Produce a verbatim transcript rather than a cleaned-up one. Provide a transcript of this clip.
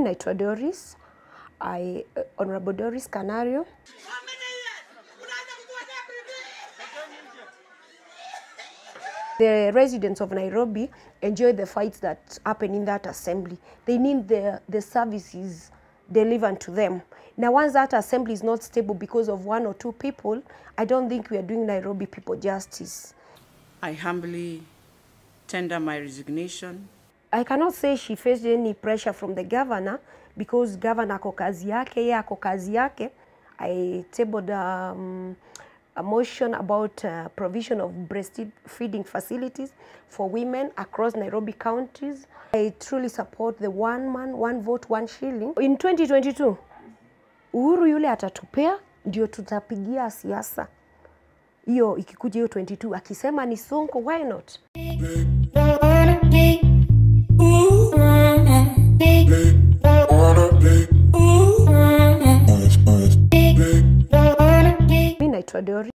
naitwa Doris. I, uh, Honorable Doris Canario. The residents of Nairobi enjoy the fights that happen in that assembly. They need the, the services delivered to them. Now, once that assembly is not stable because of one or two people, I don't think we are doing Nairobi people justice. I humbly tender my resignation. I cannot say she faced any pressure from the governor because governor ako kazi yake, yeye ako kazi yake. I tabled um, a motion about uh, provision of breastfeeding facilities for women across Nairobi counties. I truly support the one man, one vote, one shilling. In twenty twenty-two, Uhuru yule atatupea ndio tutapigia siasa. Hiyo ikikuja hiyo twenty-two, akisema ni Sonko, why not? Mimi naitwa Doris.